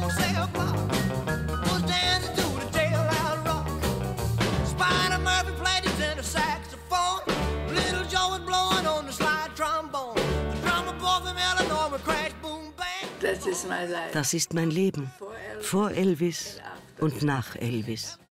Das ist mein Leben, vor Elvis und nach Elvis.